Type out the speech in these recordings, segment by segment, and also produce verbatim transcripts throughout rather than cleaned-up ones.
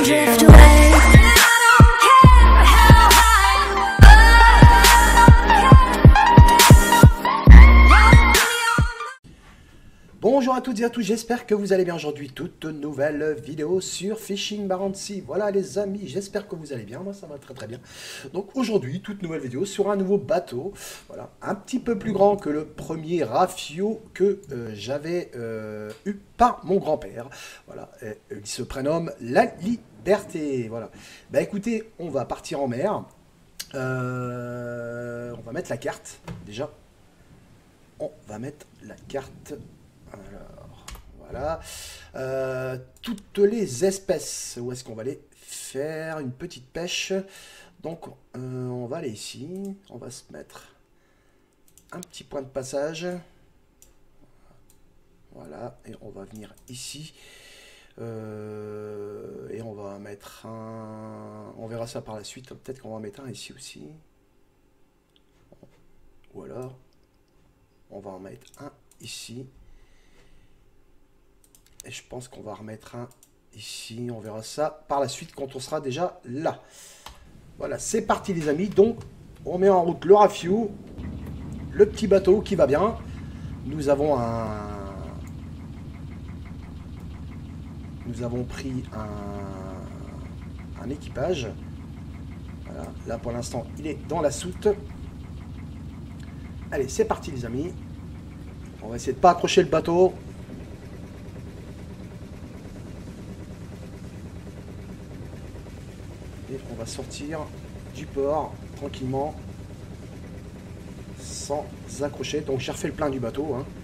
drift away. Bonjour à toutes et à tous, j'espère que vous allez bien aujourd'hui. Toute nouvelle vidéo sur Fishing Barentsi. Voilà les amis, j'espère que vous allez bien, moi ça va très très bien. Donc aujourd'hui, toute nouvelle vidéo sur un nouveau bateau. Voilà, un petit peu plus grand que le premier Rafio que euh, j'avais euh, eu par mon grand-père. Voilà, et, il se prénomme La Liberté. Voilà, bah écoutez, on va partir en mer. Euh, on va mettre la carte déjà. On va mettre la carte. Alors, voilà. Euh, toutes les espèces, où est-ce qu'on va aller faire une petite pêche? Donc, euh, on va aller ici. On va se mettre un petit point de passage. Voilà. Et on va venir ici. Euh, et on va mettre un... On verra ça par la suite. Peut-être qu'on va mettre un ici aussi. Ou alors, on va en mettre un ici. Et je pense qu'on va remettre un ici. On verra ça par la suite quand on sera déjà là. Voilà, c'est parti les amis. Donc, on met en route le Rafio. Le petit bateau qui va bien. Nous avons un... Nous avons pris un, un équipage. Voilà, là pour l'instant, il est dans la soute. Allez, c'est parti les amis. On va essayer de ne pas accrocher le bateau. Et on va sortir du port tranquillement sans accrocher. Donc j'ai refait le plein du bateau. Hein.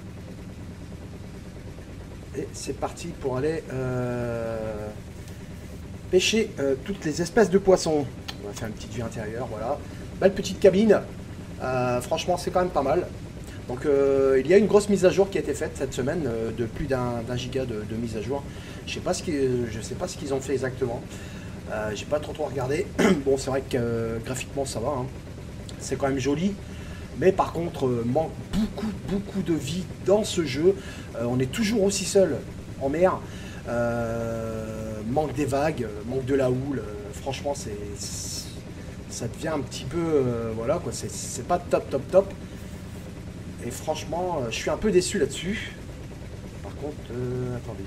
Et c'est parti pour aller euh, pêcher euh, toutes les espèces de poissons. On va faire une petite vue intérieure. Voilà. Belle petite cabine. Euh, franchement, c'est quand même pas mal. Donc euh, il y a une grosse mise à jour qui a été faite cette semaine euh, de plus d'un giga de, de mise à jour. Je sais pas ce qu'ils, je sais pas ce qu'ils ont fait exactement. Euh, j'ai pas trop trop regardé. Bon, c'est vrai que euh, graphiquement ça va. Hein. C'est quand même joli. Mais par contre, euh, manque beaucoup beaucoup de vie dans ce jeu. Euh, on est toujours aussi seul en mer. Euh, manque des vagues, manque de la houle. Euh, franchement, c'est ça devient un petit peu euh, voilà quoi. C'est pas top top top. Et franchement, je suis un peu déçu là-dessus. Par contre, euh, attendez.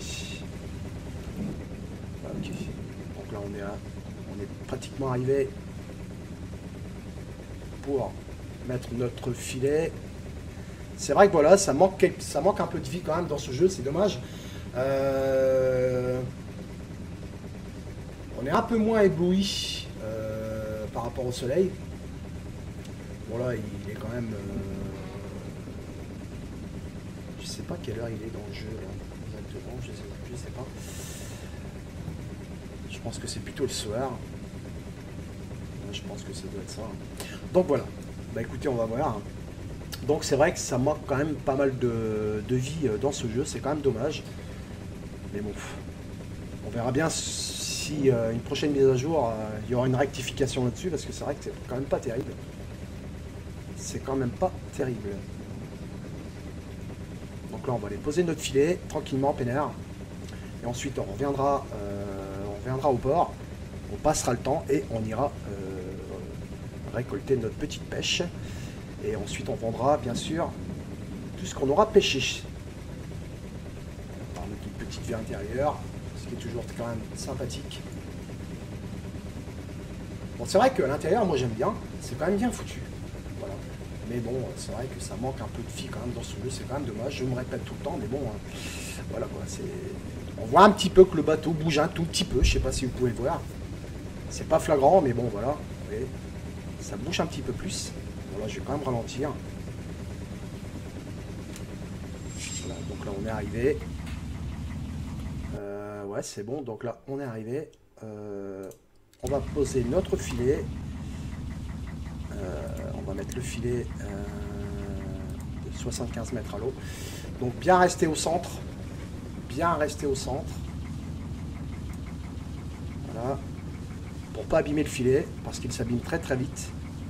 Ok. Donc là, on est, à, on est pratiquement arrivé pour mettre notre filet. C'est vrai que voilà, ça manque, ça manque un peu de vie quand même dans ce jeu. C'est dommage. Euh, on est un peu moins ébloui euh, par rapport au soleil. Bon là, il est quand même... Euh, Je sais pas quelle heure il est dans le jeu là, exactement, je sais, je sais pas. Je pense que c'est plutôt le soir. Je pense que ça doit être ça. Donc voilà. Bah écoutez, on va voir. Donc c'est vrai que ça manque quand même pas mal de, de vie dans ce jeu, c'est quand même dommage. Mais bon, on verra bien si euh, une prochaine mise à jour, euh, il y aura une rectification là-dessus, parce que c'est vrai que c'est quand même pas terrible. C'est quand même pas terrible. Donc là, on va aller poser notre filet tranquillement, peinard. Et ensuite, on reviendra, euh, on reviendra au port. On passera le temps et on ira euh, récolter notre petite pêche. Et ensuite, on vendra, bien sûr, tout ce qu'on aura pêché. Par notre petite vue intérieure, ce qui est toujours quand même sympathique. Bon, c'est vrai qu'à l'intérieur, moi, j'aime bien. C'est quand même bien foutu. Voilà. Mais bon, c'est vrai que ça manque un peu de vie quand même dans ce jeu, c'est quand même dommage, je me répète tout le temps, mais bon, hein, voilà quoi, c'est... On voit un petit peu que le bateau bouge un tout petit peu, je sais pas si vous pouvez le voir. C'est pas flagrant, mais bon, voilà, vous voyez, ça bouge un petit peu plus. Voilà, je vais quand même ralentir. Voilà, donc là on est arrivé. Euh, ouais, c'est bon, donc là on est arrivé. Euh, on va poser notre filet. Euh, on va mettre le filet euh, de soixante-quinze mètres à l'eau. Donc bien rester au centre. Bien rester au centre. Voilà. Pour pas abîmer le filet, parce qu'il s'abîme très très vite.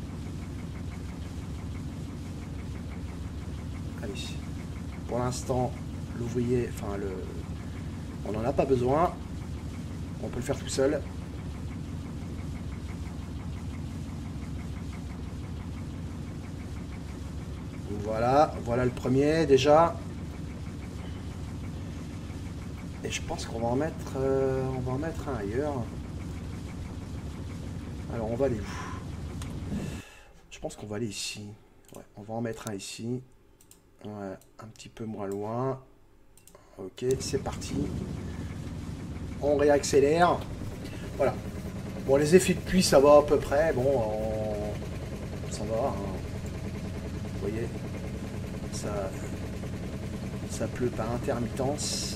Allez. Pour l'instant, l'ouvrier, enfin le... on n'en a pas besoin. On peut le faire tout seul. Voilà, voilà le premier déjà. Et je pense qu'on va en mettre, euh, on va en mettre un ailleurs. Alors on va aller où? Je pense qu'on va aller ici. Ouais, on va en mettre un ici. Ouais, un petit peu moins loin. Ok, c'est parti. On réaccélère. Voilà. Bon, les effets de pluie, ça va à peu près. Bon, on... ça va. Hein. Vous voyez, ça, ça pleut par intermittence.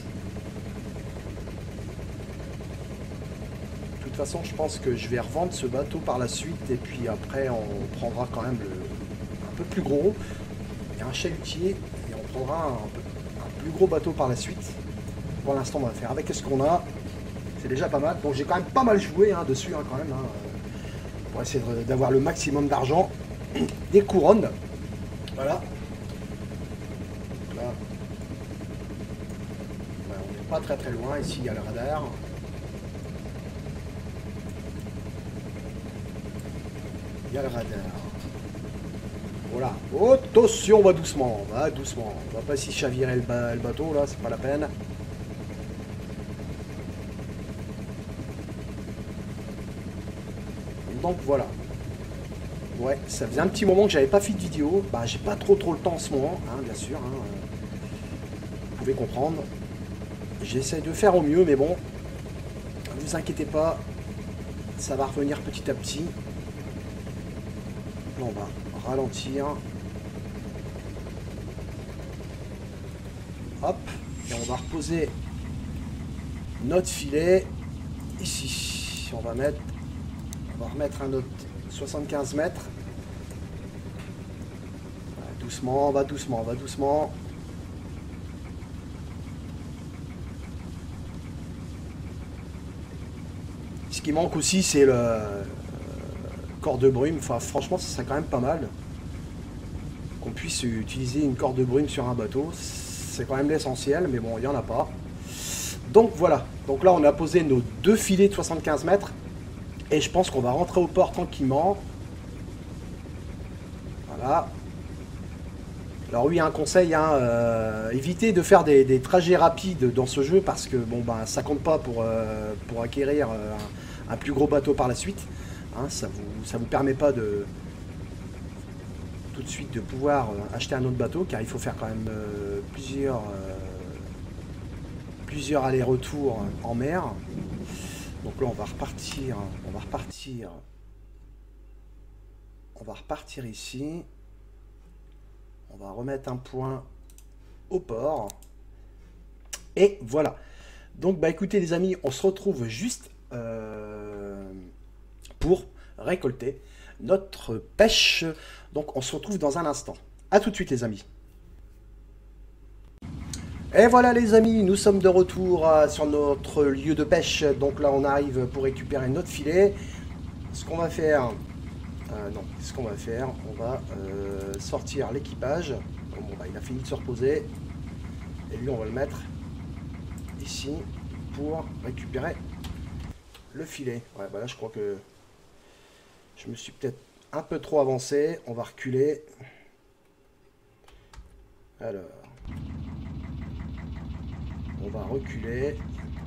De toute façon, je pense que je vais revendre ce bateau par la suite. Et puis après, on prendra quand même le, un peu plus gros. Et un chalutier. Et on prendra un, un plus gros bateau par la suite. Pour l'instant, on va faire avec ce qu'on a. C'est déjà pas mal. Donc j'ai quand même pas mal joué hein, dessus hein, quand même. Hein, pour essayer d'avoir le maximum d'argent. Des couronnes. Voilà. Là. Ouais, on n'est pas très très loin. Ici, il y a le radar. Il y a le radar. Voilà. Attention, on va doucement. On va doucement. On va pas s'y chavirer le, ba le bateau, là. C'est pas la peine. Donc voilà. Ouais, ça faisait un petit moment que j'avais pas fait de vidéo. Bah, j'ai pas trop trop le temps en ce moment, hein, bien sûr. Hein. Vous pouvez comprendre. J'essaie de faire au mieux, mais bon, ne vous inquiétez pas, ça va revenir petit à petit. Là, on va ralentir. Hop, et on va reposer notre filet ici. On va mettre, on va remettre un autre soixante-quinze mètres. Doucement, on va doucement, on va doucement. Ce qui manque aussi, c'est le euh, corps de brume. Enfin, franchement, ça serait quand même pas mal qu'on puisse utiliser une corde de brume sur un bateau. C'est quand même l'essentiel, mais bon, il n'y en a pas. Donc voilà. Donc là, on a posé nos deux filets de soixante-quinze mètres. Et je pense qu'on va rentrer au port tranquillement. Voilà. Alors oui, un conseil, hein, euh, évitez de faire des, des trajets rapides dans ce jeu parce que bon, ben, ça compte pas pour, euh, pour acquérir euh, un, un plus gros bateau par la suite. Hein, ça vous, ça vous permet pas de tout de suite de pouvoir euh, acheter un autre bateau car il faut faire quand même euh, plusieurs, euh, plusieurs allers-retours en mer. Donc là, on va repartir, on va repartir, on va repartir ici. On va remettre un point au port. Et voilà. Donc, bah écoutez les amis, on se retrouve juste euh, pour récolter notre pêche. Donc, on se retrouve dans un instant. A tout de suite les amis. Et voilà les amis, nous sommes de retour euh, sur notre lieu de pêche. Donc là, on arrive pour récupérer notre filet. Ce qu'on va faire... Euh, non, ce qu'on va faire, on va euh, sortir l'équipage. Bon, bah, il a fini de se reposer. Et lui, on va le mettre ici pour récupérer le filet. Ouais, bah là, je crois que je me suis peut-être un peu trop avancé. On va reculer. Alors, on va reculer.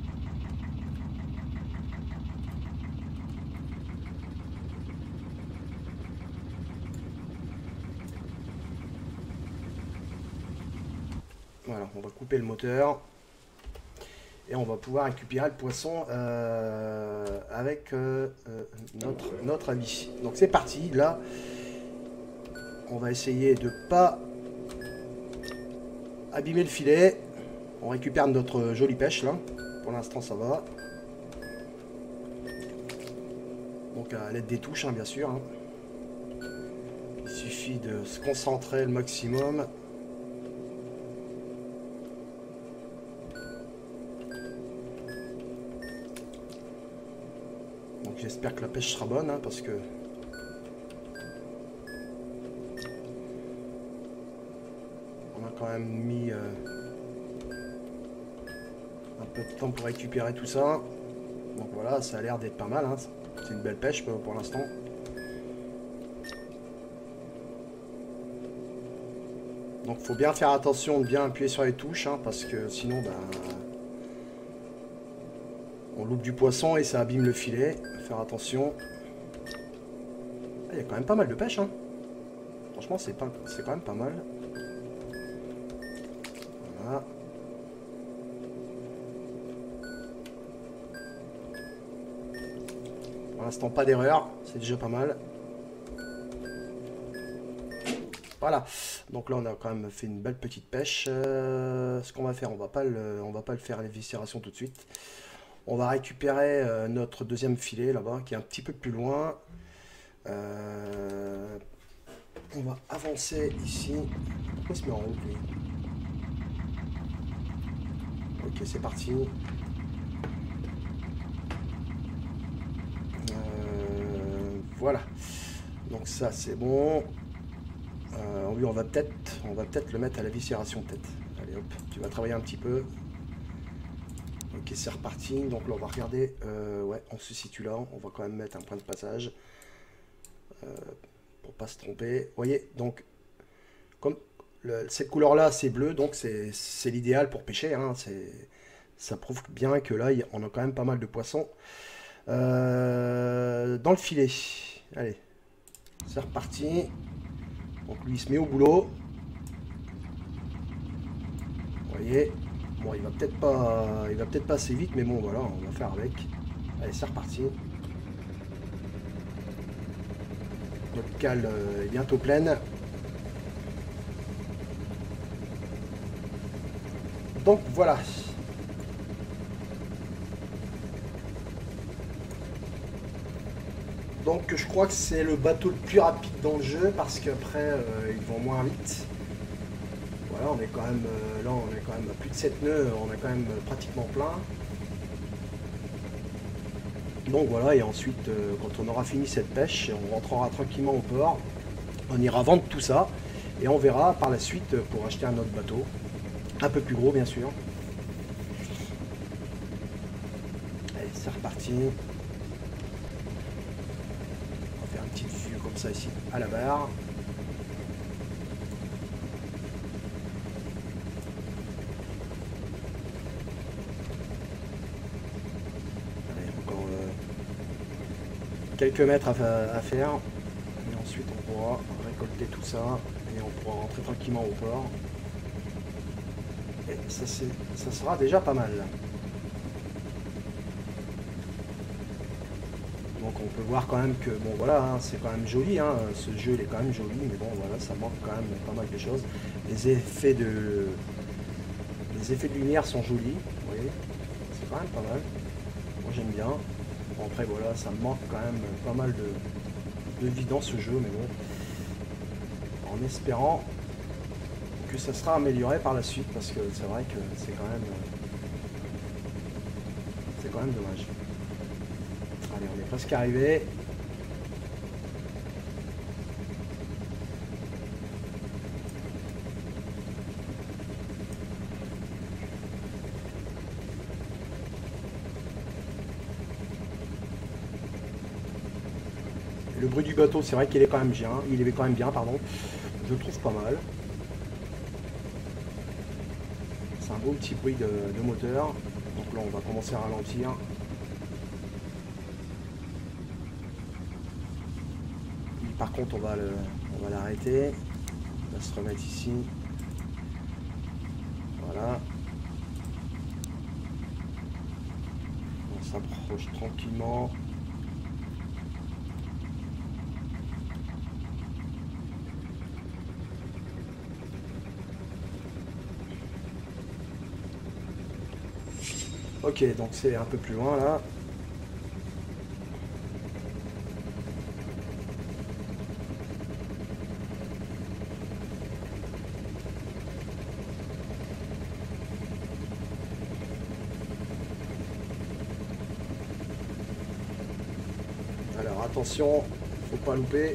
Voilà, on va couper le moteur et on va pouvoir récupérer le poisson euh, avec euh, euh, notre, notre ami. Donc c'est parti, là, on va essayer de ne pas abîmer le filet. On récupère notre jolie pêche, là. Pour l'instant, ça va. Donc à l'aide des touches, hein, bien sûr. Hein. Il suffit de se concentrer le maximum. J'espère que la pêche sera bonne, hein, parce que on a quand même mis euh, un peu de temps pour récupérer tout ça. Donc voilà, ça a l'air d'être pas mal, hein. C'est une belle pêche pour, pour l'instant. Donc faut bien faire attention de bien appuyer sur les touches, hein, parce que sinon ben, on loupe du poisson et ça abîme le filet. Faire attention. Ah, il y a quand même pas mal de pêche, hein. Franchement c'est pas, c'est quand même pas mal. Voilà. Pour l'instant pas d'erreur, c'est déjà pas mal. Voilà, donc là on a quand même fait une belle petite pêche. Euh, ce qu'on va faire, on va pas le, on va pas le faire à l'éviscération tout de suite. On va récupérer euh, notre deuxième filet là-bas, qui est un petit peu plus loin. Euh, on va avancer ici. Pourquoi il se met en route lui? Ok, c'est parti. Euh, voilà. Donc ça c'est bon. Euh, lui on va peut-être on va peut-être le mettre à la viscération peut-être. Allez hop, tu vas travailler un petit peu. Ok, c'est reparti. Donc là on va regarder. Euh, ouais, on se situe là. On va quand même mettre un point de passage. Euh, pour pas se tromper. Vous voyez, donc comme le, cette couleur là c'est bleu, donc c'est l'idéal pour pêcher, hein. Ça prouve bien que là on a quand même pas mal de poissons euh, dans le filet. Allez, c'est reparti. Donc lui il se met au boulot. Vous voyez, bon il va peut-être pas il va peut-être pas assez vite, mais bon voilà, on va faire avec. Allez, c'est reparti. Notre cale est bientôt pleine. Donc voilà. Donc je crois que c'est le bateau le plus rapide dans le jeu parce qu'après euh, ils vont moins vite. Voilà, on est quand même euh, là on est quand même à plus de sept nœuds, on est quand même pratiquement plein. Donc voilà, et ensuite euh, quand on aura fini cette pêche, on rentrera tranquillement au port, on ira vendre tout ça et on verra par la suite pour acheter un autre bateau, un peu plus gros bien sûr. Allez, c'est reparti. Comme ça ici à la barre. Allez, encore euh, quelques mètres à, à faire et ensuite on pourra récolter tout ça et on pourra rentrer tranquillement au port et ça, ça sera déjà pas mal. Donc on peut voir quand même que bon voilà, hein, c'est quand même joli, hein, ce jeu il est quand même joli, mais bon voilà, ça manque quand même pas mal de choses. Les effets de les effets de lumière sont jolis, vous voyez, c'est quand même pas mal. Moi j'aime bien. Bon, après voilà, ça me manque quand même pas mal de, de vie dans ce jeu, mais bon, en espérant que ça sera amélioré par la suite, parce que c'est vrai que c'est quand même c'est quand même dommage. Allez, on est presque arrivé. Le bruit du bateau, c'est vrai qu'il est quand même bien. Il est quand même bien, pardon. Je le trouve pas mal. C'est un beau petit bruit de, de moteur. Donc là, on va commencer à ralentir. Par contre, on va le, on va l'arrêter. On va se remettre ici. Voilà. On s'approche tranquillement. Ok, donc c'est un peu plus loin là. Alors attention, faut pas louper.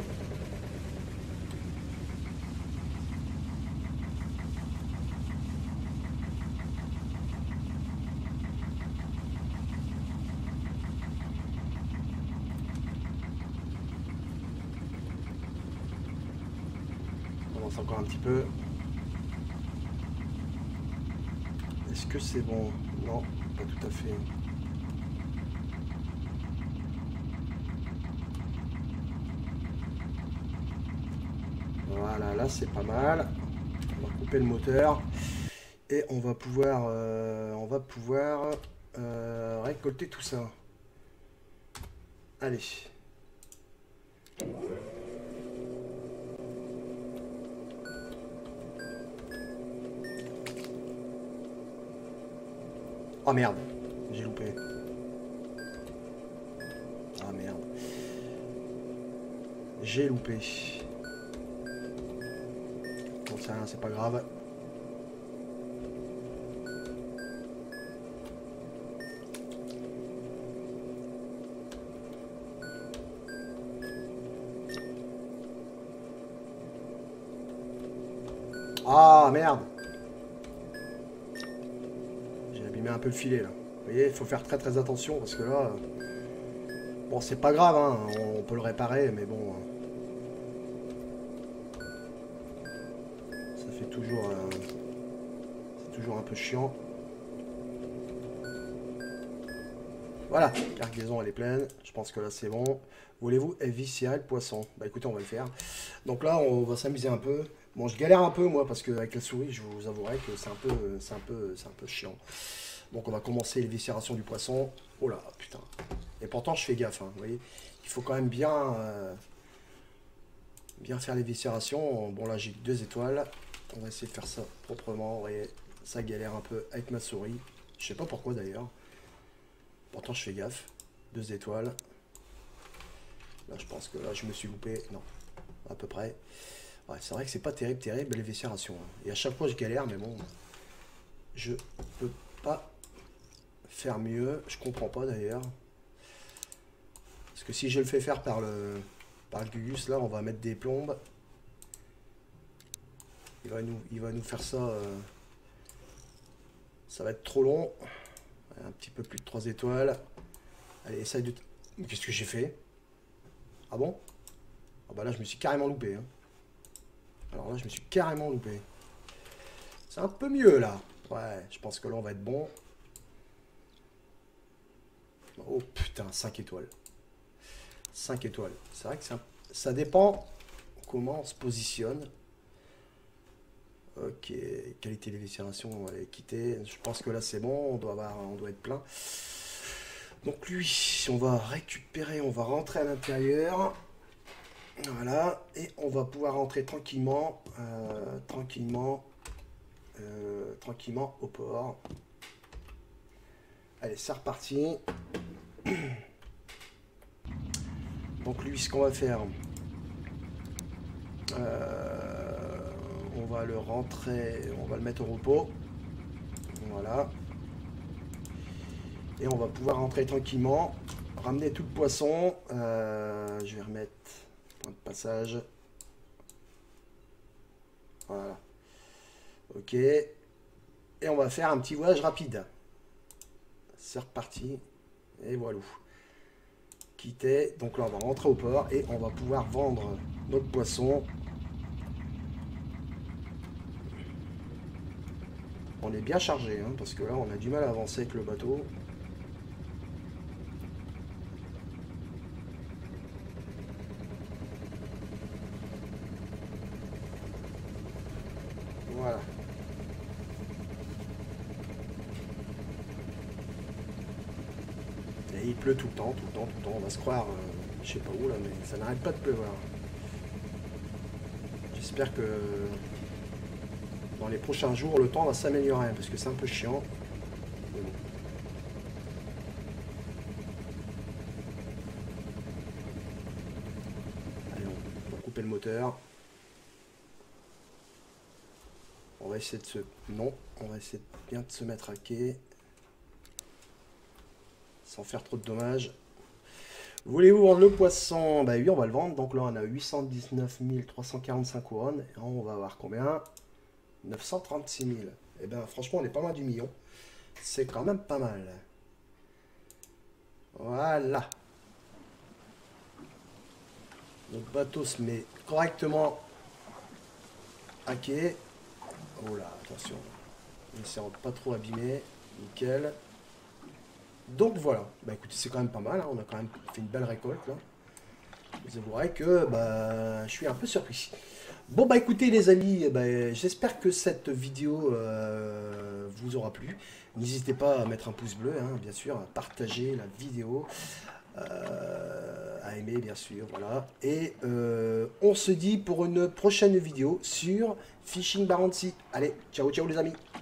avance encore un petit peu. Est-ce que c'est bon? Non, pas tout à fait. Voilà, là c'est pas mal. On va couper le moteur. Et on va pouvoir, euh, on va pouvoir euh, récolter tout ça. Allez. Oh merde, j'ai loupé. Ah merde. J'ai loupé. Bon, c'est rien, c'est pas grave. Ah merde. J'ai abîmé un peu le filet là. Vous voyez, il faut faire très très attention parce que là... Bon, c'est pas grave, hein, on peut le réparer, mais bon... Ça fait toujours... Euh, c'est toujours un peu chiant. Voilà, cargaison elle est pleine. Je pense que là c'est bon. Voulez-vous éviscérer le poisson? Bah écoutez, on va le faire. Donc là, on va s'amuser un peu. Bon, je galère un peu moi parce qu'avec la souris, je vous avouerai que c'est un peu, c'est un peu, c'est un peu chiant. Donc on va commencer l'éviscération du poisson. Oh là, putain. Et pourtant je fais gaffe, hein, vous voyez. Il faut quand même bien, euh, bien faire l'éviscération. Bon là j'ai deux étoiles. On va essayer de faire ça proprement. Vous voyez, ça galère un peu avec ma souris. Je sais pas pourquoi d'ailleurs. Pourtant je fais gaffe. Deux étoiles. Là je pense que là je me suis loupé. Non, à peu près. Ouais, c'est vrai que c'est pas terrible, terrible l'éviscération. Et à chaque fois je galère, mais bon. Je peux pas faire mieux. Je comprends pas d'ailleurs. Parce que si je le fais faire par le par le Gugus, là on va mettre des plombes. Il va nous, il va nous faire ça. Euh, ça va être trop long. Un petit peu plus de trois étoiles. Allez, essaye de... Qu'est-ce que j'ai fait? Ah bon? Ah bah là, je me suis carrément loupé. Hein. Alors là, je me suis carrément loupé. C'est un peu mieux, là. Ouais, je pense que là, on va être bon. Oh, putain, cinq étoiles. cinq étoiles. C'est vrai que ça, ça dépend comment on se positionne. Ok, qualité d'éviscération, on va les quitter. Je pense que là c'est bon, on doit avoir, on doit être plein. Donc lui, on va récupérer, on va rentrer à l'intérieur. Voilà, et on va pouvoir rentrer tranquillement, euh, tranquillement, euh, tranquillement au port. Allez, c'est reparti. Donc lui, ce qu'on va faire, euh, on va le rentrer, on va le mettre au repos. Voilà. Et on va pouvoir rentrer tranquillement, ramener tout le poisson. Euh, je vais remettre point de passage. Voilà. Ok. Et on va faire un petit voyage rapide. C'est reparti. Et voilà. Quitter. Donc là, on va rentrer au port et on va pouvoir vendre notre poisson. On est bien chargé, hein, parce que là, on a du mal à avancer avec le bateau. Voilà. Et il pleut tout le temps, tout le temps, tout le temps. On va se croire, euh, je sais pas où là, mais ça n'arrête pas de pleuvoir. J'espère que dans les prochains jours, le temps va s'améliorer, parce que c'est un peu chiant. Mais bon. Allez, on va couper le moteur. On va essayer de se... Non, on va essayer de bien de se mettre à quai. Sans faire trop de dommages. Voulez-vous vendre le poisson? Bah oui, on va le vendre. Donc là, on a huit cent dix-neuf mille trois cent quarante-cinq couronnes. Et on va avoir combien? neuf cent trente-six mille. Et bien, franchement, on est pas loin du million. C'est quand même pas mal. Voilà. Notre bateau se met correctement hacker. Oh là, attention. Essayons de pas trop abîmer. Nickel. Donc voilà. Bah écoutez, c'est quand même pas mal. Hein. On a quand même fait une belle récolte là. Vous avouerez que bah, je suis un peu surpris. Bon bah écoutez les amis, bah, j'espère que cette vidéo euh, vous aura plu. N'hésitez pas à mettre un pouce bleu, hein, bien sûr, à partager la vidéo, euh, à aimer bien sûr, voilà. Et euh, on se dit pour une prochaine vidéo sur Fishing Barancy. Allez, ciao ciao les amis.